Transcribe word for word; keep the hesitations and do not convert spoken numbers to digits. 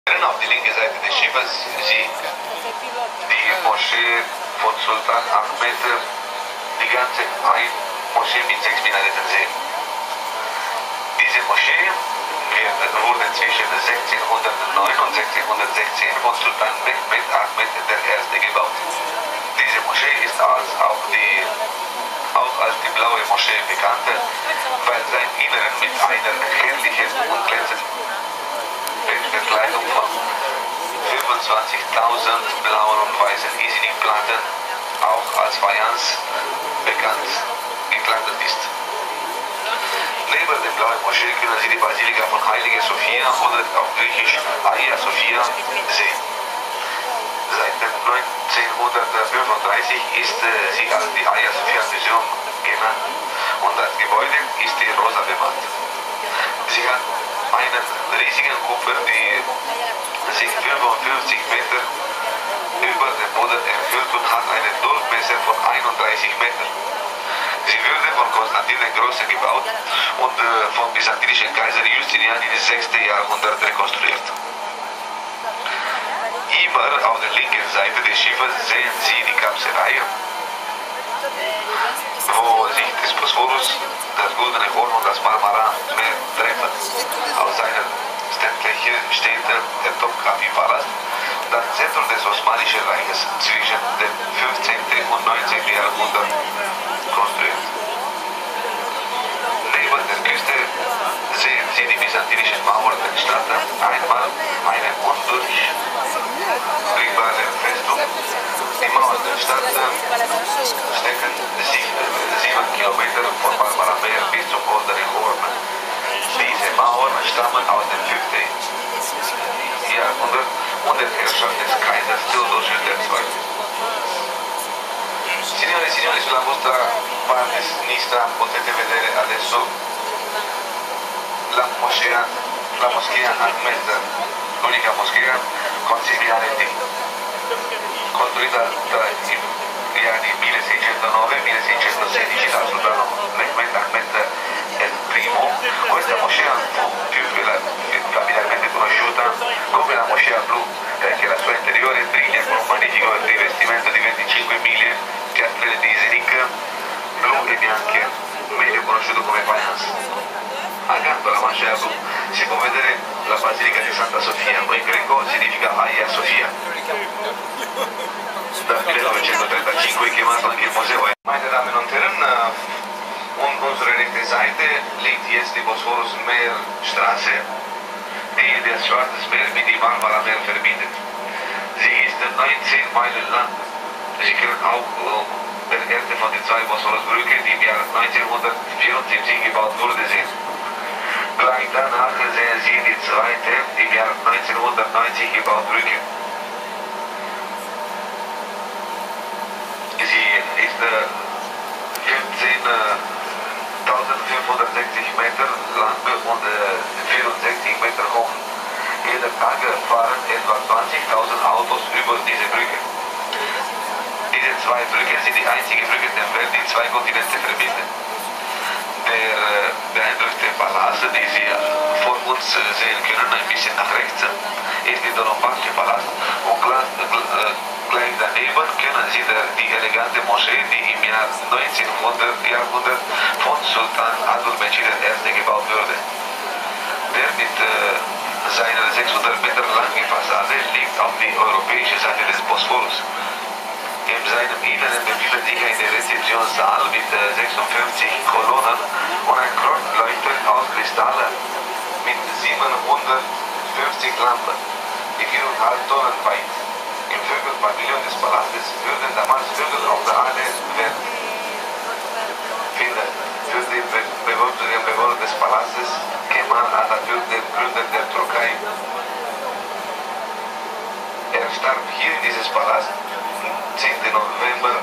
Auf die linke Seite des Schiffes Sie die Moschee von Sultan Ahmed, die ganze ein Moschee mit sechs Minareten sehen. Diese Moschee wurde zwischen sechzehnhundertneun und sechzehnhundertsechzehn von Sultan Mehmed Ahmed der Erste gebaut. Diese Moschee ist als auch, die, auch als die blaue Moschee bekannt, weil sein Inneren mit einer herrlichen und glänzenden Bekleidung von fünfundzwanzigtausend blauen und weißen Isidik-Platten auch als Fayans bekannt gekleidet ist. Neben der blauen Moschee können Sie die Basilika von Heilige Sophia oder auf Griechisch Hagia Sophia sehen. Seit neunzehnhundertfünfunddreißig ist äh, sie als die Hagia Sophia Museum genannt und das Gebäude ist die rosa bemannt. Sie hat einen riesigen Kuppel, die sich fünfundfünfzig Meter über den Boden erhöht und hat einen Durchmesser von einunddreißig Metern. Sie wurde von Konstantin der Große gebaut und äh, vom byzantinischen Kaiser Justinian im sechsten Jahrhundert rekonstruiert. Immer auf der linken Seite des Schiffes sehen Sie die Kapselei, wo sich des Bosporus, das Goldene Horn und das Marmara-Meer treffen. Aus seiner Städtliche steht der Topkapi-Palast, das Zentrum des Osmanischen Reiches zwischen dem fünfzehnten und neunzehnten Jahrhundert konstruiert. Neben der Küste sehen Sie die byzantinischen Mauern der Stadt, einmal eine undurchbrechen Festung. Die Mauern der Stadt stecken sich sieben Kilometer von Marmara-Meer bis zum Goldenen Horn. Diese Mauern stammen aus dem fünften Jahrhundert und der Herrschaft des Kaisers Theodosius der Zweite. Signore e signori, sulla vostra parte sinistra potete vedere adesso la moschea, la moschea Ahmed, l'unica moschea con sei minareti, costruita tra gli anni milleseicentonove e milleseicentosedici dal sultano Mehmed Ahmed primo. Questa moschea fu più familiarmente conosciuta come la moschea blu, perché la sua interiore brilla con un magnifico rivestimento di venticinque miglia piastre di Isidik blu e bianche, meglio conosciuto come fayans. Accanto alla moschea blu si può vedere la Basilica di Santa Sofia, o in greco significa Hagia Sophia. Dal millenovecentotrentacinque è chiamato anche il museo. Meine Damen und Herren, und unsere rechte Seite liegt jetzt die Bosporus-Meer-Straße, die das Schwarze Meer mit dem Marmara-Meer verbindet. Sie ist neunzehn Meilen lang. Sie können auch der erste von den zwei Bosporus-Brücken, die im Jahr neunzehnhundertvierundsiebzig gebaut wurde, sehen. Gleich danach sehen Sie die zweite, im Jahr neunzehnhundertneunzig gebaute Brücke. Sie ist fünfzehntausendfünfhundertsechzig Meter lang und vierundsechzig Meter hoch. Jeden Tag fahren etwa zwanzigtausend Autos über diese Brücke. Diese zwei Brücken sind die einzige Brücke der Welt, die zwei Kontinente verbinden. Der beeindruckte Palast, den Sie vor uns sehen können, ein bisschen nach rechts, ist der Dolombatschi-Palast. Und gleich daneben können Sie die elegante Moschee, die im Jahr neunzehnhunderten Jahrhundert von Sultan Abdülmecid der Erste gebaut wurde. Der mit seiner sechshundert Meter langen Fassade liegt auf die europäische Seite des Bosporus. In seinem Inneren befindet sich ein Rezeptionssaal mit sechsundfünfzig Kolonnen und ein Kronleuchter aus Kristall mit siebenhundertfünfzig Lampen, die viereinhalb Tonnen weit. Im Vögelpavillon des Palastes würden damals Vögel auf der Erde werden finden. Für den Bewohner des Palastes Kemal Atatürk, den Gründer der Türkei. Er starb hier in dieses Palast zehnten November